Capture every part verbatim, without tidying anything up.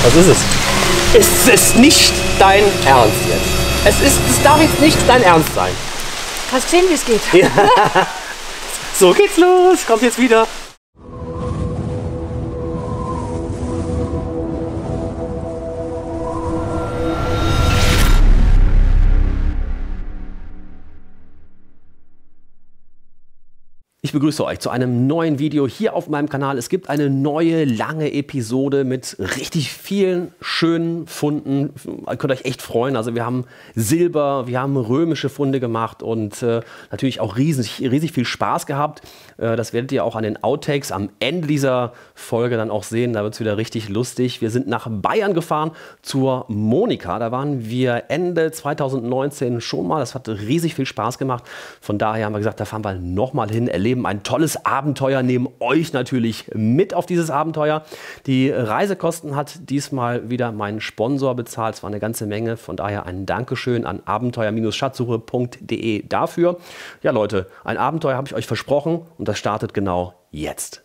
Was ist es? Es ist nicht dein Ernst jetzt. Es ist, es darf jetzt nicht dein Ernst sein. Hast gesehen, wie es geht? Ja. So geht's los. Kommt jetzt wieder. Ich begrüße euch zu einem neuen Video hier auf meinem Kanal. Es gibt eine neue, lange Episode mit richtig vielen schönen Funden. Ihr könnt euch echt freuen. Also wir haben Silber, wir haben römische Funde gemacht und äh, natürlich auch riesig, riesig viel Spaß gehabt. Äh, das werdet ihr auch an den Outtakes am Ende dieser Folge dann auch sehen. Da wird es wieder richtig lustig. Wir sind nach Bayern gefahren zur Monika. Da waren wir Ende zweitausendneunzehn schon mal. Das hat riesig viel Spaß gemacht. Von daher haben wir gesagt, da fahren wir nochmal hin, erleben ein tolles Abenteuer, nehmen euch natürlich mit auf dieses Abenteuer. Die Reisekosten hat diesmal wieder mein Sponsor bezahlt. Es war eine ganze Menge, von daher ein Dankeschön an abenteuer Schatzsuche punkt de dafür. Ja Leute, ein Abenteuer habe ich euch versprochen und das startet genau jetzt.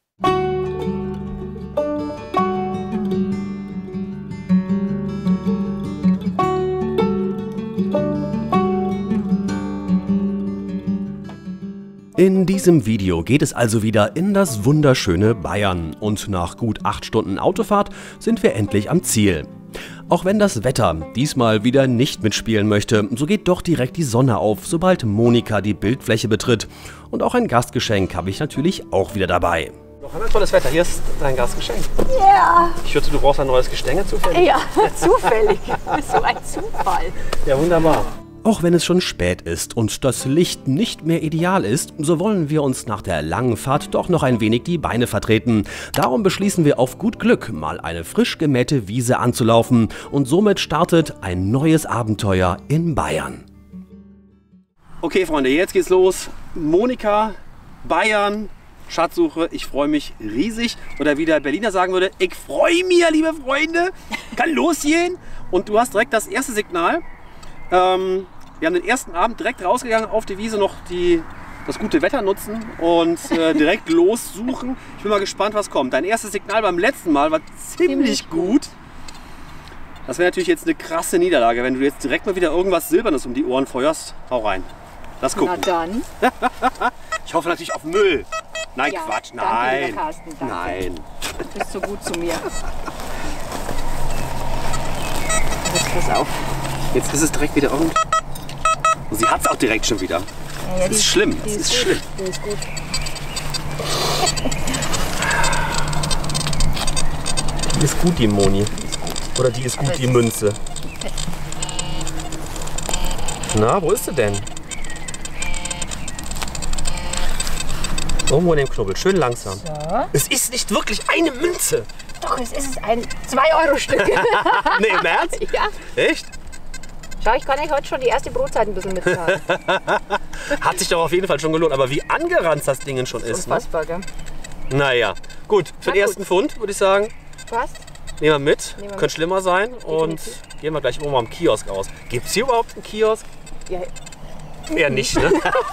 In diesem Video geht es also wieder in das wunderschöne Bayern und nach gut acht Stunden Autofahrt sind wir endlich am Ziel. Auch wenn das Wetter diesmal wieder nicht mitspielen möchte, so geht doch direkt die Sonne auf, sobald Monika die Bildfläche betritt. Und auch ein Gastgeschenk habe ich natürlich auch wieder dabei. Noch einmal tolles Wetter, hier ist dein Gastgeschenk. Ja. Yeah. Ich hörte, du brauchst ein neues Gestänge zufällig. Ja, zufällig. So ein Zufall. Ja, wunderbar. Auch wenn es schon spät ist und das Licht nicht mehr ideal ist, so wollen wir uns nach der langen Fahrt doch noch ein wenig die Beine vertreten. Darum beschließen wir auf gut Glück, mal eine frisch gemähte Wiese anzulaufen. Und somit startet ein neues Abenteuer in Bayern. Okay Freunde, jetzt geht's los. Monika, Bayern, Schatzsuche. Ich freue mich riesig. Oder wie der Berliner sagen würde, ich freue mich, liebe Freunde. Kann losgehen. Und du hast direkt das erste Signal. Ähm, Wir haben den ersten Abend direkt rausgegangen auf die Wiese, noch die, das gute Wetter nutzen und äh, direkt lossuchen. Ich bin mal gespannt, was kommt. Dein erstes Signal beim letzten Mal war ziemlich gut. Das wäre natürlich jetzt eine krasse Niederlage, wenn du jetzt direkt mal wieder irgendwas Silbernes um die Ohren feuerst. Hau rein. Lass gucken. Na dann. Ich hoffe natürlich auf Müll. Nein, Ja, Quatsch, danke, nein. lieber Carsten, danke. Nein. Du bist so gut zu mir. Jetzt pass auf. Jetzt ist es direkt wieder irgend. Und sie hat es auch direkt schon wieder. Ja, ja, das ist schlimm, das ist, ist schlimm. Die ist gut. Die ist gut, die Moni. Oder die ist gut, die Münze. Na, wo ist sie denn? Irgendwo in dem Knubbel, schön langsam. So. Es ist nicht wirklich eine Münze. Doch, es ist ein zwei Euro Stück. Nee, im Ernst? Ja. Echt? Schau, ich kann euch heute schon die erste Brotzeit ein bisschen mitzahlen. Hat sich doch auf jeden Fall schon gelohnt. Aber wie angeranzt das Ding schon ist. Unfassbar, gell? Ne? Naja, gut. Für Na den gut. ersten Fund würde ich sagen, Passt? nehmen wir mit. Nehmen wir Könnte mit. schlimmer sein. Und Definitiv. gehen wir gleich irgendwo am Kiosk raus. Gibt es hier überhaupt einen Kiosk? Ja. Eher nicht, ne?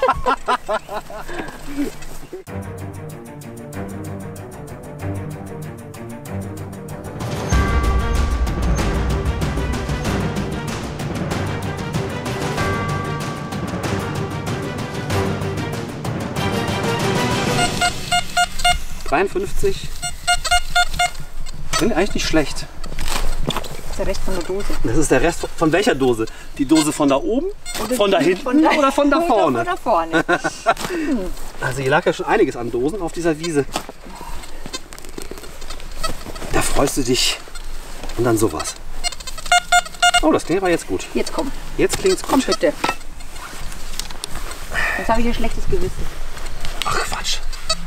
dreiundfünfzig. Finde eigentlich nicht schlecht. Das ist der Rest von der Dose. Das ist der Rest von welcher Dose? Die Dose von da oben, Oder von da die hinten von da- oder von da Oder vorne? Von da vorne. Also hier lag ja schon einiges an Dosen auf dieser Wiese. Da freust du dich. Und dann sowas. Oh, das klingt aber jetzt gut. Jetzt komm. Jetzt klingt's gut. Komm bitte. Jetzt habe ich ein schlechtes Gewissen. Ach Quatsch.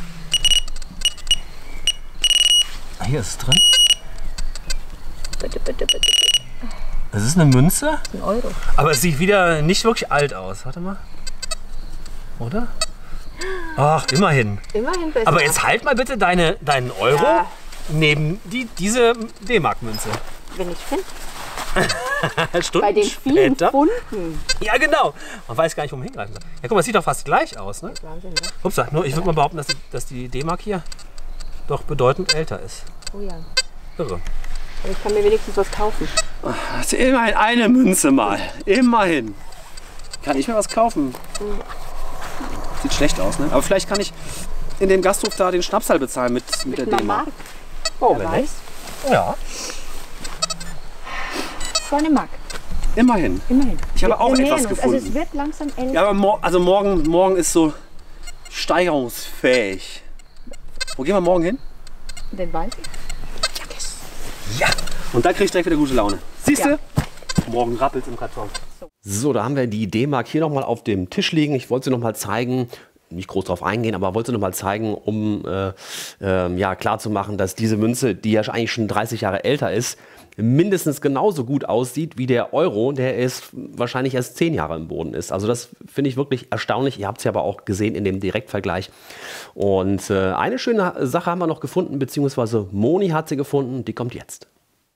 Ah, hier ist es drin. Bitte, bitte, bitte, bitte. Das ist eine Münze, Ein Euro. aber es sieht wieder nicht wirklich alt aus. Warte mal. Oder? Ach, immerhin. Immerhin besser. Aber jetzt halt mal bitte deine, deinen Euro Ja. neben die, diese D-Mark-Münze. Wenn ich finde. Stunden Bei den vielen später. Funden. Ja, genau. Man weiß gar nicht, wo man hingreifen soll. Ja, guck mal, es sieht doch fast gleich aus, ne? Wahnsinn, ne? Upsa, nur ich würde mal behaupten, dass die, dass die D-Mark hier doch bedeutend älter ist. Oh ja. Irre. Und ich kann mir wenigstens was kaufen. Das ist immerhin eine Münze mal. Immerhin. Kann ich mir was kaufen? Sieht schlecht aus, ne? Aber vielleicht kann ich in dem Gasthof da den Schnapsal bezahlen mit, mit, mit der D-Mark. Oh, wer weiß. Ja. So eine Mark. Immerhin. Immerhin. Ich habe Wir- auch wir etwas nähern uns. gefunden. Also es wird langsam eng. Ja, aber mor also morgen, morgen ist so steigerungsfähig. Wo gehen wir morgen hin? In den Wald. Ja. Und da krieg ich direkt wieder gute Laune. Siehst du? Ja. Morgen rappelt's im Karton. So, da haben wir die D-Mark hier nochmal auf dem Tisch liegen. Ich wollte sie nochmal zeigen, nicht groß drauf eingehen, aber wollte sie nochmal zeigen, um äh, äh, ja, klarzumachen, dass diese Münze, die ja eigentlich schon dreißig Jahre älter ist, mindestens genauso gut aussieht wie der Euro, der ist wahrscheinlich erst zehn Jahre im Boden ist. Also das finde ich wirklich erstaunlich. Ihr habt es ja aber auch gesehen in dem Direktvergleich. Und äh, eine schöne Sache haben wir noch gefunden, beziehungsweise Moni hat sie gefunden, die kommt jetzt.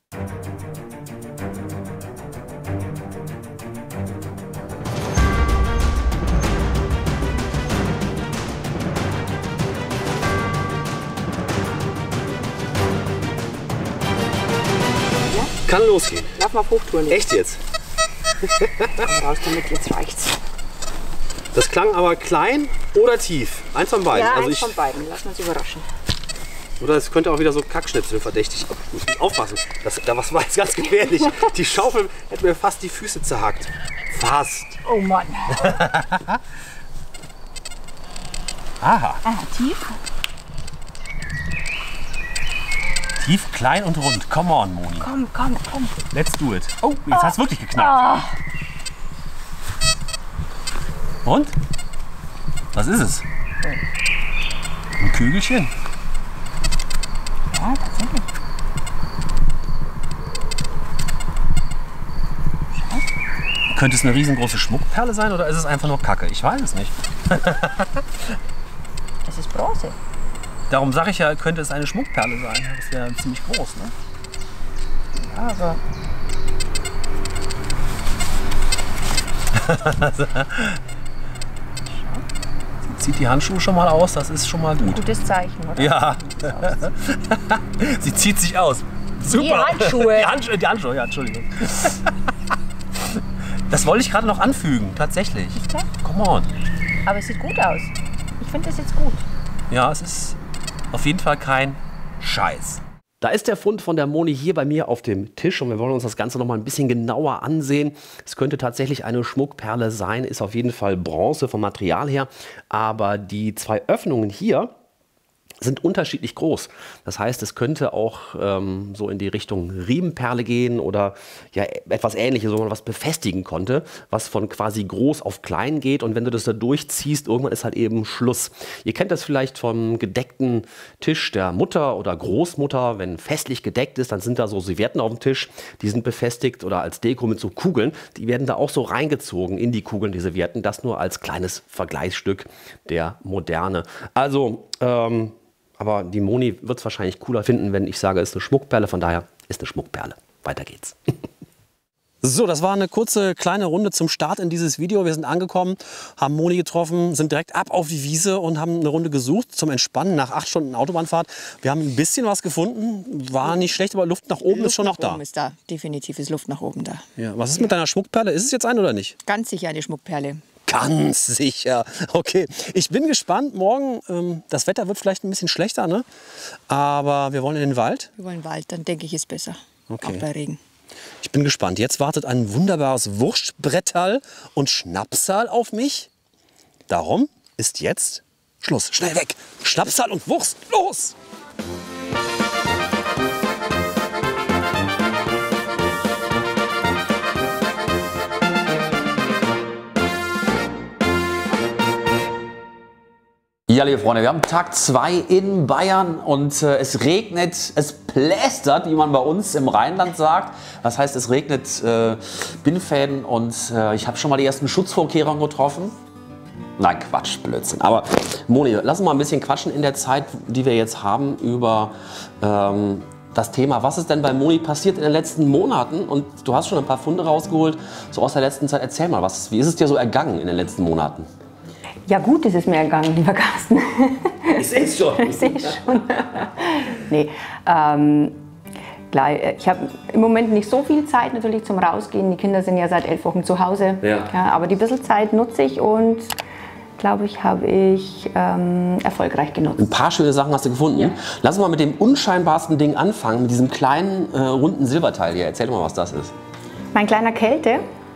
Kann losgehen. Lauf mal auf Hochtouren. Echt jetzt? Komm raus damit, jetzt reicht's. Das klang aber klein oder tief. Eins von beiden. Ja, also eins ich, von beiden. Lass uns überraschen. Oder es könnte auch wieder so Kackschnitzel verdächtig. Ich muss aufpassen. Das, da was war jetzt ganz gefährlich. Die Schaufel hätte mir fast die Füße zerhackt. Fast. Oh Mann. Aha. Ah, tief. Tief, klein und rund. Come on, Moni. Komm, komm, komm. Let's do it. Oh, jetzt hast du wirklich geknackt. Und? Was ist es? Ein Kügelchen. Ja, tatsächlich. Könnte es eine riesengroße Schmuckperle sein oder ist es einfach nur Kacke? Ich weiß es nicht. Es ist Bronze. Darum sage ich ja, könnte es eine Schmuckperle sein. Das wäre ziemlich groß, ne? Ja, aber Sie zieht die Handschuhe schon mal aus, das ist schon mal gut. gutes Zeichen, oder? Ja. Sie zieht sich aus. Super. Die Handschuhe. Die Handschuhe, die Handschuhe, ja, Entschuldigung. Das wollte ich gerade noch anfügen, tatsächlich. klar. Come on. Aber es sieht gut aus. Ich finde das jetzt gut. Ja, es ist auf jeden Fall kein Scheiß. Da ist der Fund von der Moni hier bei mir auf dem Tisch und wir wollen uns das Ganze noch mal ein bisschen genauer ansehen. Es könnte tatsächlich eine Schmuckperle sein, ist auf jeden Fall Bronze vom Material her, aber die zwei Öffnungen hier sind unterschiedlich groß. Das heißt, es könnte auch ähm, so in die Richtung Riemenperle gehen oder ja, etwas Ähnliches, wo man was befestigen konnte, was von quasi groß auf klein geht. Und wenn du das da durchziehst, irgendwann ist halt eben Schluss. Ihr kennt das vielleicht vom gedeckten Tisch der Mutter oder Großmutter. Wenn festlich gedeckt ist, dann sind da so Servietten auf dem Tisch, die sind befestigt oder als Deko mit so Kugeln. Die werden da auch so reingezogen in die Kugeln, die Servietten. Das nur als kleines Vergleichsstück der Moderne. Also, ähm, aber die Moni wird es wahrscheinlich cooler finden, wenn ich sage, es ist eine Schmuckperle. Von daher ist eine Schmuckperle. Weiter geht's. So, das war eine kurze kleine Runde zum Start in dieses Video. Wir sind angekommen, haben Moni getroffen, sind direkt ab auf die Wiese und haben eine Runde gesucht zum Entspannen nach acht Stunden Autobahnfahrt. Wir haben ein bisschen was gefunden, war nicht schlecht, aber Luft nach oben Luft ist schon nach noch da. Oben ist da. Definitiv ist Luft nach oben da. Ja, was ist mit deiner Schmuckperle? Ist es jetzt eine oder nicht? Ganz sicher eine Schmuckperle. Ganz sicher. Okay, ich bin gespannt. Morgen, ähm, das Wetter wird vielleicht ein bisschen schlechter, ne? Aber wir wollen in den Wald. Wir wollen Wald, dann denke ich, ist besser. Okay. Auch bei Regen. Ich bin gespannt. Jetzt wartet ein wunderbares Wurstbretterl und Schnapsal auf mich. Darum ist jetzt Schluss. Schnell weg. Schnapsal und Wurst. Los! Ja, liebe Freunde, wir haben Tag zwei in Bayern und äh, es regnet, es plästert, wie man bei uns im Rheinland sagt. Das heißt, es regnet äh, Bindfäden und äh, ich habe schon mal die ersten Schutzvorkehrungen getroffen. Nein, Quatsch, Blödsinn. Aber Moni, lass uns mal ein bisschen quatschen in der Zeit, die wir jetzt haben, über ähm, das Thema. Was ist denn bei Moni passiert in den letzten Monaten? Und du hast schon ein paar Funde rausgeholt, so aus der letzten Zeit. Erzähl mal, was, wie ist es dir so ergangen in den letzten Monaten? Ja gut, ist es mir ergangen, lieber Carsten. Ich sehe es schon. Ich sehe schon. Nee, ähm, Klar, ich habe im Moment nicht so viel Zeit natürlich zum Rausgehen. Die Kinder sind ja seit elf Wochen zu Hause. Ja. Ja, aber die bisschen Zeit nutze ich und glaube ich, habe ich ähm, erfolgreich genutzt. Ein paar schöne Sachen hast du gefunden. Ja. Lass uns mal mit dem unscheinbarsten Ding anfangen, mit diesem kleinen, äh, runden Silberteil hier. Erzähl doch mal, was das ist. Mein kleiner Kälte.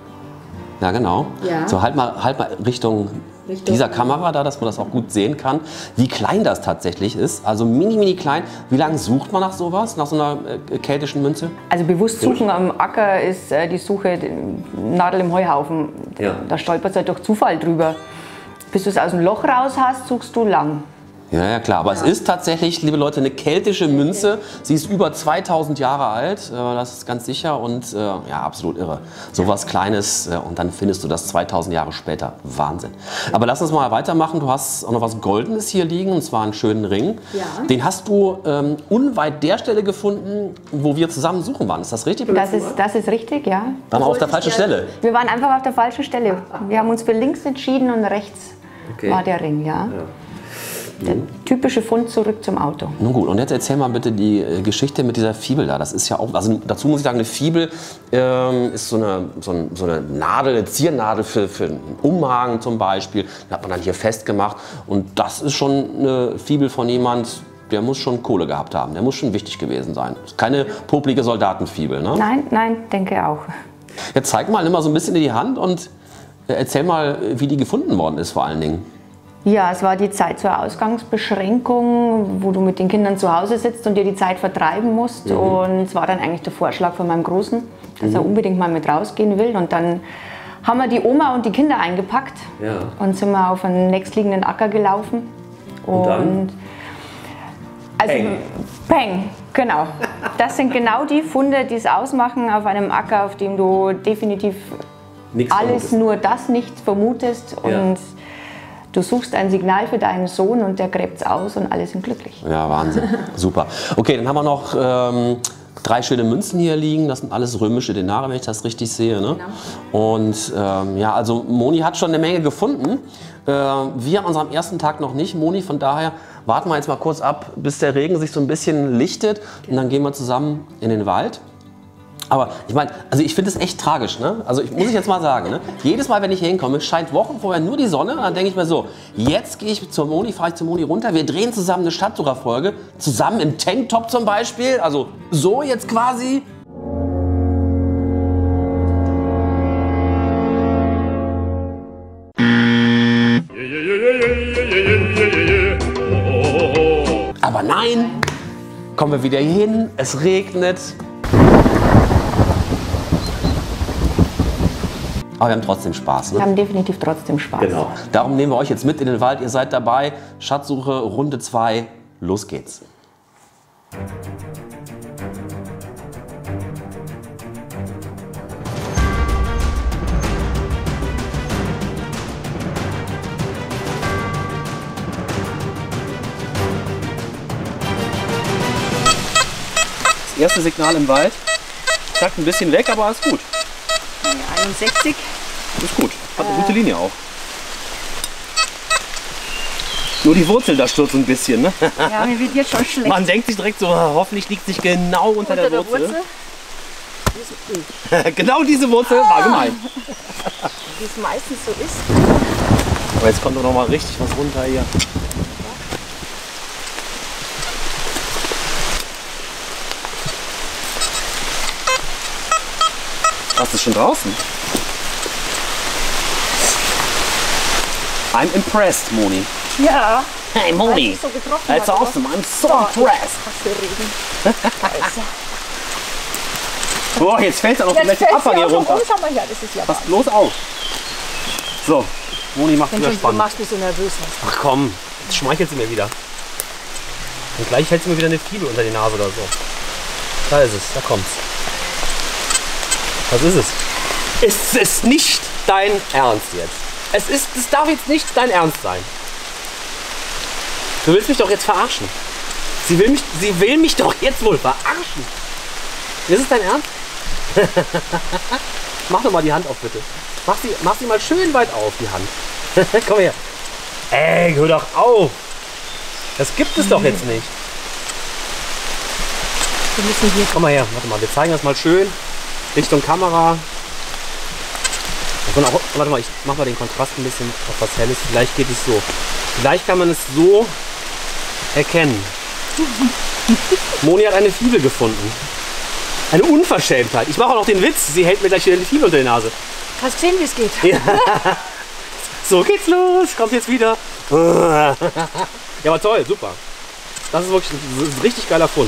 Ja, genau. Ja. So, halt mal, halt mal Richtung, Richtung dieser Kamera da, dass man das auch gut sehen kann, wie klein das tatsächlich ist. Also mini, mini klein. Wie lange sucht man nach sowas, nach so einer äh, keltischen Münze? Also bewusst suchen am Acker ist äh, die Suche die Nadel im Heuhaufen. Ja. Da stolperst du halt durch Zufall drüber. Bis du es aus dem Loch raus hast, suchst du lang. Ja, ja, klar. Aber ja. es ist tatsächlich, liebe Leute, eine keltische Münze. Sie ist über zweitausend Jahre alt, äh, das ist ganz sicher und äh, ja, absolut irre. So was Kleines äh, und dann findest du das zweitausend Jahre später. Wahnsinn. Aber lass uns mal weitermachen. Du hast auch noch was Goldenes hier liegen, und zwar einen schönen Ring. Ja. Den hast du ähm, unweit der Stelle gefunden, wo wir zusammen suchen waren. Ist das richtig? Das ist, das ist richtig, ja. Waren wir auf der falschen Stelle? Wir waren einfach auf der falschen Stelle. Wir haben uns für links entschieden und rechts Okay. war der Ring, ja. Ja. Der typische Fund zurück zum Auto. Nun gut, und jetzt erzähl mal bitte die äh, Geschichte mit dieser Fibel da. Das ist ja auch, also dazu muss ich sagen, eine Fibel ähm, ist so eine, so, ein, so eine Nadel, eine Ziernadel für, für einen Umhang zum Beispiel. Die hat man dann hier festgemacht und das ist schon eine Fibel von jemand, der muss schon Kohle gehabt haben, der muss schon wichtig gewesen sein. Keine poplige Soldatenfibel, ne? Nein, nein, denke auch. Jetzt zeig mal immer so ein bisschen in die Hand und äh, erzähl mal, wie die gefunden worden ist vor allen Dingen. Ja, es war die Zeit zur Ausgangsbeschränkung, wo du mit den Kindern zu Hause sitzt und dir die Zeit vertreiben musst. Mhm. Und es war dann eigentlich der Vorschlag von meinem Großen, dass mhm. er unbedingt mal mit rausgehen will. Und dann haben wir die Oma und die Kinder eingepackt Ja. und sind wir auf einen nächstliegenden Acker gelaufen. Und, Und dann? also Peng. Peng, genau. Das sind genau die Funde, die es ausmachen auf einem Acker, auf dem du definitiv Nichts alles vermutest. nur das nicht vermutest. Ja. Und du suchst ein Signal für deinen Sohn und der gräbt es aus und alle sind glücklich. Ja, Wahnsinn. Super. Okay, dann haben wir noch ähm, drei schöne Münzen hier liegen. Das sind alles römische Denare, wenn ich das richtig sehe. Ne? Genau. Und ähm, ja, also Moni hat schon eine Menge gefunden. Äh, wir an unserem ersten Tag noch nicht, Moni. Von daher warten wir jetzt mal kurz ab, bis der Regen sich so ein bisschen lichtet. Und dann gehen wir zusammen in den Wald. Aber ich meine, also ich finde es echt tragisch, ne? Also ich, muss ich jetzt mal sagen, ne? Jedes Mal, wenn ich hier hinkomme, scheint Wochen vorher nur die Sonne. Und dann denke ich mir so, jetzt gehe ich zur Moni, fahre ich zur Moni runter. Wir drehen zusammen eine Stadtsucher-Folge, zusammen im Tanktop zum Beispiel. Also so jetzt quasi. Aber nein, kommen wir wieder hier hin, es regnet. Aber wir haben trotzdem Spaß, ne? Wir haben definitiv trotzdem Spaß. Genau. Darum nehmen wir euch jetzt mit in den Wald. Ihr seid dabei. Schatzsuche Runde zwei. Los geht's. Das erste Signal im Wald. Zackt ein bisschen weg, aber alles gut. einundsechzig. Ist gut. Hat eine gute Linie auch. Nur die Wurzel da stürzt ein bisschen, ne? Ja, mir wird jetzt schon schlecht. Man denkt sich direkt so, hoffentlich liegt es nicht genau unter, Unter der, der Wurzel. Wurzel? Genau diese Wurzel war gemein. Wie es meistens so ist. Aber jetzt kommt doch noch mal richtig was runter hier. Hast du schon draußen? I'm impressed, Moni. Ja. Hey Weil Moni, ich so getroffen that's habe. awesome. I'm so So, impressed. Hast du Regen? Also, Boah, jetzt fällt er noch jetzt gleich fällt Abfang sie hier auch schon runter. um. Schau mal her, das ist ja Pass bloß auf. So, Moni macht wieder Entschuldigung, du spannend. machst mich so nervös. Ach komm, jetzt schmeichelt sie mir wieder. Und gleich hält sie mir wieder eine Fibel unter die Nase oder so. Da ist es, da kommt's. Was ist es? Es ist nicht dein Ernst jetzt. Es ist, es darf jetzt nicht dein Ernst sein. Du willst mich doch jetzt verarschen. Sie will mich, sie will mich doch jetzt wohl verarschen. Ist es dein Ernst? Mach doch mal die Hand auf, bitte. Mach sie, mach sie mal schön weit auf, die Hand. Komm her. Ey, hör doch auf. Das gibt es doch jetzt nicht. Wir müssen hier. Komm mal her, warte mal, wir zeigen das mal schön. Richtung Kamera. Auch, warte mal, ich mach mal den Kontrast ein bisschen auf was Helles. Vielleicht geht es so. Vielleicht kann man es so erkennen. Moni hat eine Fibel gefunden. Eine Unverschämtheit. Ich mache auch noch den Witz, sie hält mir gleich wieder die Fibel unter die Nase. Hast du gesehen, wie es geht? Ja. So geht's los, kommt jetzt wieder. Ja, aber toll, super. Das ist wirklich ein, ein richtig geiler Fund.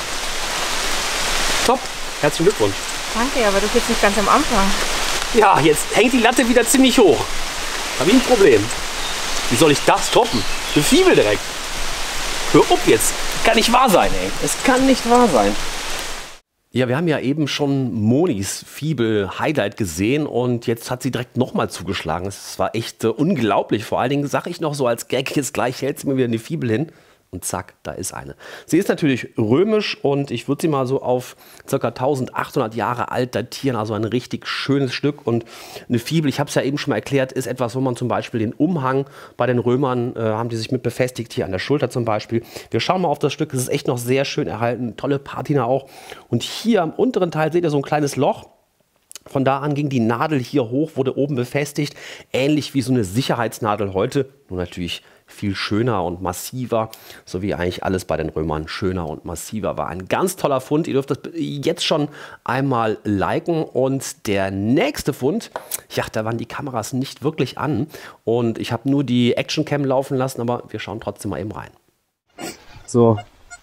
Top, herzlichen Glückwunsch. Danke, aber du bist nicht ganz am Anfang. Ja, jetzt hängt die Latte wieder ziemlich hoch. Hab ich ein Problem. Wie soll ich das toppen? Eine Fibel direkt. Hör auf jetzt. Kann nicht wahr sein, ey. Es kann nicht wahr sein. Ja, wir haben ja eben schon Monis Fibel-Highlight gesehen und jetzt hat sie direkt nochmal zugeschlagen. Es war echt äh, unglaublich. Vor allen Dingen sage ich noch so als Gag, jetzt gleich hält sie mir wieder eine Fibel hin. Und zack, da ist eine. Sie ist natürlich römisch und ich würde sie mal so auf ca. eintausendachthundert Jahre alt datieren. Also ein richtig schönes Stück. Und eine Fibel, ich habe es ja eben schon mal erklärt, ist etwas, wo man zum Beispiel den Umhang bei den Römern, äh, haben die sich mit befestigt, hier an der Schulter zum Beispiel. Wir schauen mal auf das Stück, es ist echt noch sehr schön erhalten, tolle Patina auch. Und hier am unteren Teil seht ihr so ein kleines Loch. Von da an ging die Nadel hier hoch, wurde oben befestigt, ähnlich wie so eine Sicherheitsnadel heute, nur natürlich viel schöner und massiver, so wie eigentlich alles bei den Römern schöner und massiver war. Ein ganz toller Fund, ihr dürft das jetzt schon einmal liken und der nächste Fund, ja, da waren die Kameras nicht wirklich an und ich habe nur die Actioncam laufen lassen, aber wir schauen trotzdem mal eben rein. So,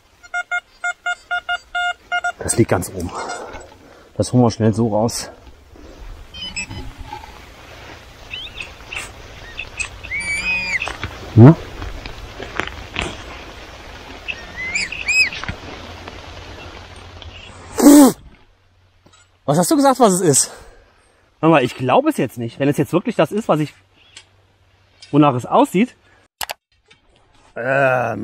das liegt ganz oben. Das holen wir schnell so raus. Hm? Was hast du gesagt, was es ist? Warte mal, ich glaube es jetzt nicht. Wenn es jetzt wirklich das ist, was ich, wonach es aussieht. Ähm.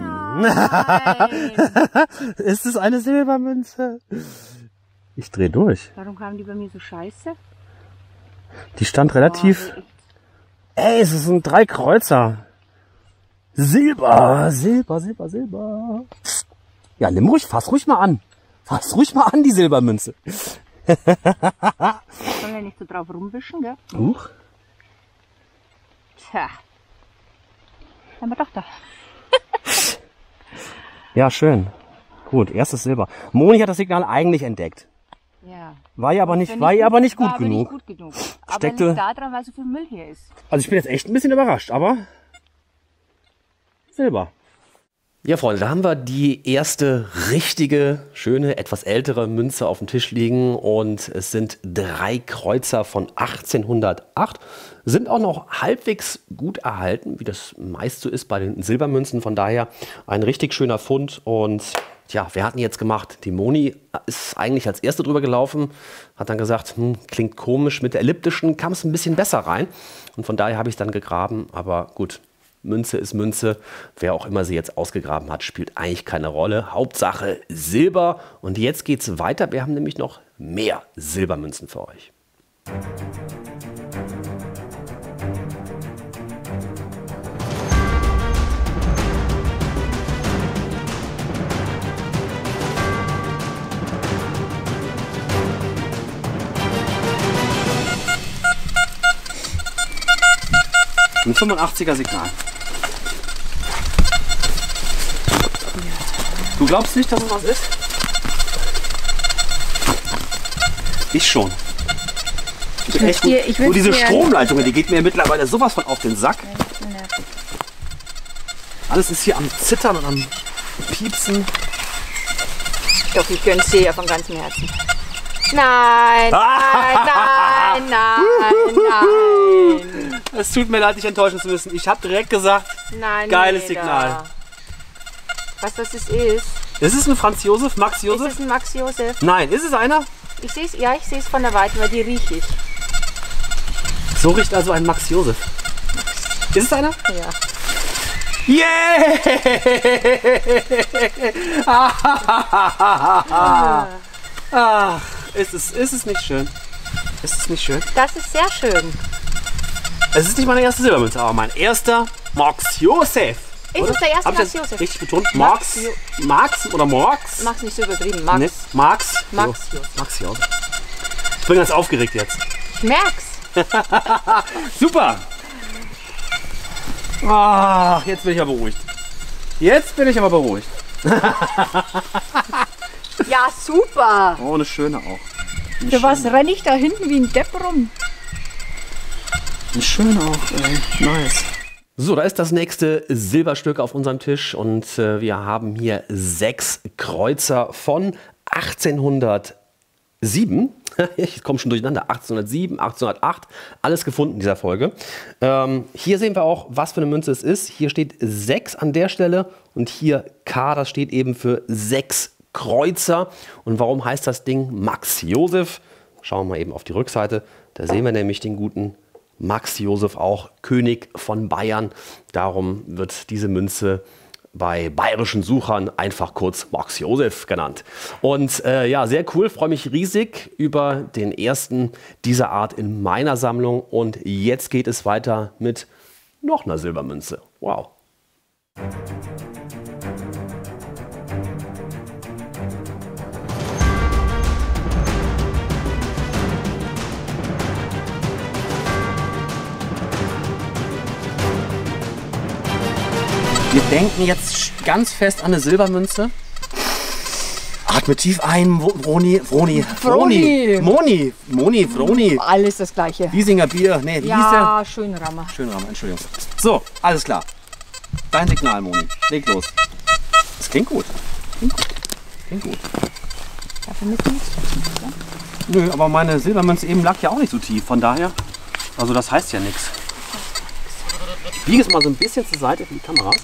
Ist es eine Silbermünze? Ich drehe durch. Warum kamen die bei mir so scheiße? Die stand relativ. Oh, ey, es ist ein Dreikreuzer. Silber, Silber, Silber, Silber. Ja, nimm ruhig, fass ruhig mal an. Fass ruhig mal an, die Silbermünze. Sollen wir nicht so drauf rumwischen, gell? Huch. Tja. Haben wir doch da. Ja, schön. Gut, erstes Silber. Moni hat das Signal eigentlich entdeckt. Ja. War ja aber nicht, Wenn war nicht ja aber nicht war gut aber genug. Nicht gut genug. Aber Steckte- nicht da dran, weil so viel Müll hier ist. Also ich bin jetzt echt ein bisschen überrascht, aber Silber. Ja, Freunde, da haben wir die erste richtige, schöne, etwas ältere Münze auf dem Tisch liegen und es sind drei Kreuzer von achtzehnhundertacht. Sind auch noch halbwegs gut erhalten, wie das meist so ist bei den Silbermünzen. Von daher ein richtig schöner Fund und tja, wer hat ihn jetzt gemacht? Die Moni ist eigentlich als Erste drüber gelaufen, hat dann gesagt, hm, klingt komisch, mit der elliptischen kam es ein bisschen besser rein und von daher habe ich es dann gegraben, aber gut. Münze ist Münze. Wer auch immer sie jetzt ausgegraben hat, spielt eigentlich keine Rolle. Hauptsache Silber. Und jetzt geht es weiter. Wir haben nämlich noch mehr Silbermünzen für euch. Ein fünfundachtziger Signal. Du glaubst nicht, dass es was ist? Ich schon. Ich bin echt, dir- ich nur wünsch diese dir- Stromleitung, die geht mir mittlerweile sowas von auf den Sack. Alles ist hier am Zittern und am Piepsen. Doch, ich gönn's dir ja von ganzem Herzen. Nein, nein, nein, nein, nein. Es tut mir leid, dich enttäuschen zu müssen. Ich habe direkt gesagt, Nein, Geiles Leder. Signal. Weißt du, was das ist? ist es ein Franz Josef, Max Ist Josef? es ein Max Josef? Nein, ist es einer? Ich sehe es, ja, ich sehe es von der Weite, weil die rieche ich. So riecht also ein Max Josef. Ist es einer? Ja. Yeah! Ach, ist es, ist es nicht schön? Ist es nicht schön? Das ist sehr schön. Es ist nicht meine erste Silbermünze, aber mein erster Max Josef. Ist es der erste Hab ich Max das Josef? richtig betont? Max? Max oder Morx? Mach's nicht so übertrieben. Max. Nee, Max? Max So. Josef. Max Josef. Ich bin ganz aufgeregt jetzt. Ich merk's. Super! Ach, jetzt bin ich aber beruhigt. Jetzt bin ich aber beruhigt. Ja, super. Oh, eine schöne auch. Eine Für was schöne. renne ich da hinten wie ein Depp rum? Eine schöne auch, ey. Nice. So, da ist das nächste Silberstück auf unserem Tisch und äh, wir haben hier sechs Kreuzer von achtzehnhundertsieben. Ich komme schon durcheinander. achtzehnhundertsieben, achtzehnhundertacht, alles gefunden in dieser Folge. Ähm, hier sehen wir auch, was für eine Münze es ist. Hier steht sechs an der Stelle und hier K, das steht eben für sechs Kreuzer. Und warum heißt das Ding Max Josef? Schauen wir mal eben auf die Rückseite. Da sehen wir nämlich den guten Max Josef, auch König von Bayern. Darum wird diese Münze bei bayerischen Suchern einfach kurz Max Josef genannt. Und äh, ja, sehr cool, freue mich riesig über den ersten dieser Art in meiner Sammlung. Und jetzt geht es weiter mit noch einer Silbermünze. Wow. Wir denken jetzt ganz fest an eine Silbermünze. Atme tief ein, Vroni, Vroni, Vroni. Moni, Moni, Vroni. Alles das Gleiche. Giesinger Bier, nee, wie hieß der? Ja, Schönrammer. Schönrammer, Entschuldigung. So, alles klar. Dein Signal, Moni. Leg los. Das klingt gut. Klingt gut. Klingt gut. Dafür müssen wir nichts tun, oder? Nö, aber meine Silbermünze eben lag ja auch nicht so tief. Von daher, also das heißt ja nichts. Ich biege es mal so ein bisschen zur Seite für die Kameras.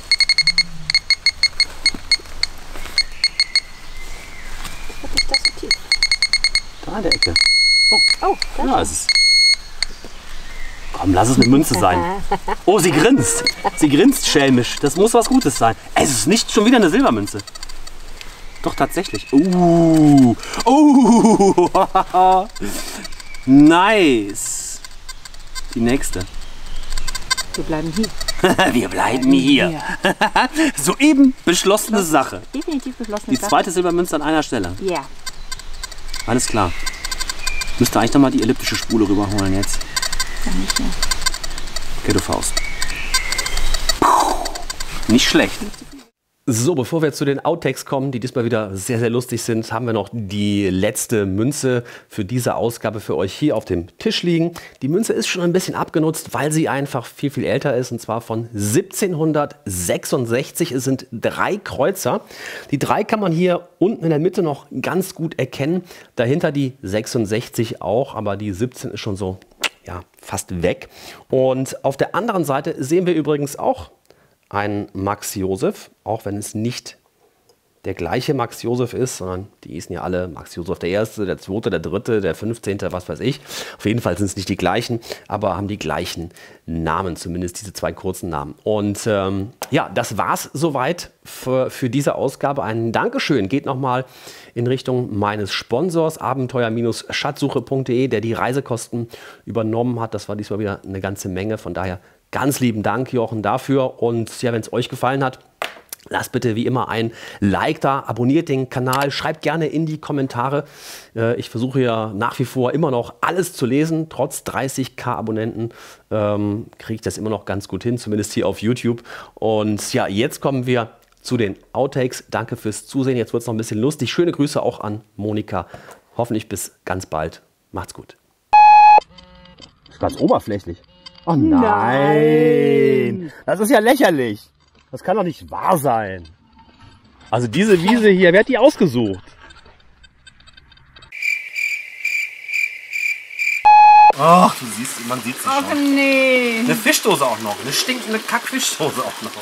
Wirklich das so tief. Da in der Ecke. Oh, da Ja, es ist. Komm, lass es eine Münze sein. Oh, sie grinst. Sie grinst schelmisch. Das muss was Gutes sein. Es ist nicht schon wieder eine Silbermünze. Doch, tatsächlich. Uh. Uh. Nice. Die nächste. Wir bleiben hier. Wir bleiben hier. Soeben beschlossene Sache. Definitiv beschlossene Die zweite Silbermünze an einer Stelle. Ja. Yeah. Alles klar. Müsste eigentlich noch mal die elliptische Spule rüberholen jetzt. Dann nicht mehr. Okay, du Faust. Nicht schlecht. So, bevor wir zu den Outtakes kommen, die diesmal wieder sehr, sehr lustig sind, haben wir noch die letzte Münze für diese Ausgabe für euch hier auf dem Tisch liegen. Die Münze ist schon ein bisschen abgenutzt, weil sie einfach viel, viel älter ist, und zwar von siebzehnhundertsechsundsechzig. Es sind drei Kreuzer. Die drei kann man hier unten in der Mitte noch ganz gut erkennen. Dahinter die sechsundsechzig auch, aber die siebzehn ist schon so, ja, fast weg. Und auf der anderen Seite sehen wir übrigens auch ein Max Josef, auch wenn es nicht der gleiche Max Josef ist, sondern die hießen ja alle Max Josef der Erste, der Zweite, der Dritte, der Fünfzehnte, was weiß ich. Auf jeden Fall sind es nicht die gleichen, aber haben die gleichen Namen, zumindest diese zwei kurzen Namen. Und ähm, ja, das war's soweit für, für diese Ausgabe. Ein Dankeschön geht nochmal in Richtung meines Sponsors abenteuer Schatzsuche punkt de, der die Reisekosten übernommen hat. Das war diesmal wieder eine ganze Menge, von daher ganz lieben Dank, Jochen, dafür. Und ja, wenn es euch gefallen hat, lasst bitte wie immer ein Like da, abonniert den Kanal, schreibt gerne in die Kommentare. Ich versuche ja nach wie vor immer noch alles zu lesen. Trotz dreißigtausend Abonnenten ähm, kriege ich das immer noch ganz gut hin, zumindest hier auf YouTube. Und ja, jetzt kommen wir zu den Outtakes. Danke fürs Zusehen. Jetzt wird es noch ein bisschen lustig. Schöne Grüße auch an Monika. Hoffentlich bis ganz bald. Macht's gut. Das ist ganz oberflächlich. Oh nein. nein! Das ist ja lächerlich. Das kann doch nicht wahr sein. Also diese Wiese hier, wer hat die ausgesucht? Ach, du siehst, man sieht sie schon. Ach nee. Eine Fischdose auch noch. Eine stinkende Kackfischdose auch noch.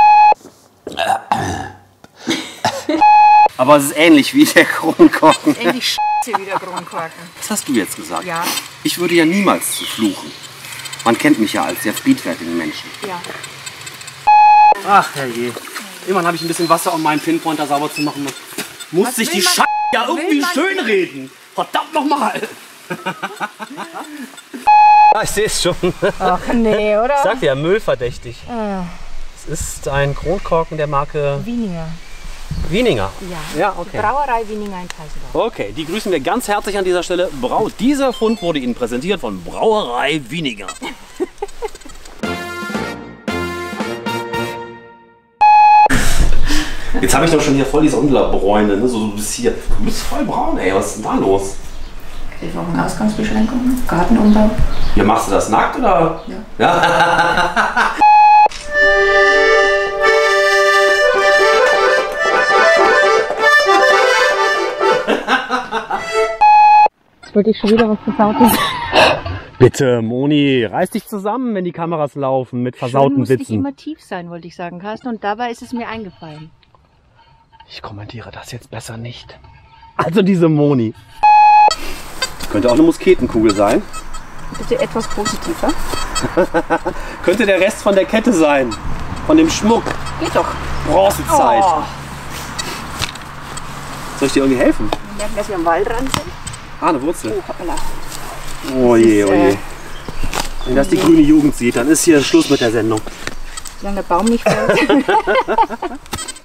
Aber es ist ähnlich wie der Kronkorken. Ähnlich scheiße wie der Kronkorken. Was hast du jetzt gesagt? Ja. Ich würde ja niemals zu fluchen. Man kennt mich ja als sehr friedfertigen Menschen. Ja. Ach herrje. Immerhin habe ich ein bisschen Wasser, um meinen Pinpointer sauber zu machen. Muss sich die Scheiße ja irgendwie schönreden. Verdammt nochmal. Ah, ich sehe es schon. Ach nee, oder? Sagt ja, müllverdächtig. Ah. ist ein Kronkorken der Marke Wieninger. Wieninger. Ja, Ja, die okay. Brauerei Wieninger in Kaisersdorf. Okay, die grüßen wir ganz herzlich an dieser Stelle. Brau Dieser Fund wurde Ihnen präsentiert von Brauerei Wieninger. Jetzt habe ich doch schon hier voll diese Unterbräune, ne? So, du bist hier, du bist voll braun, ey, was ist denn da los? Wochen Ausgangsbeschränkungen, Gartenumbau. Hier machst du das nackt oder? Ja. Ja. Jetzt wollte ich schon wieder was Versautes. Bitte, Moni, reiß dich zusammen, wenn die Kameras laufen mit versauten muss nicht Witzen. immer tief sein, wollte ich sagen, Carsten. Und dabei ist es mir eingefallen. Ich kommentiere das jetzt besser nicht. Also diese Moni. Könnte auch eine Musketenkugel sein. Bitte etwas positiver. Könnte der Rest von der Kette sein. Von dem Schmuck. Geht doch. Bronzezeit. Oh. Soll ich dir irgendwie helfen? Wir merken, dass wir am Waldrand sind. Ah, eine Wurzel. Oh, hoppala. Oh je, ist, oh je. äh, Wenn das die grüne Jugend sieht, dann ist hier Schluss mit der Sendung. Solange der Baum nicht fällt.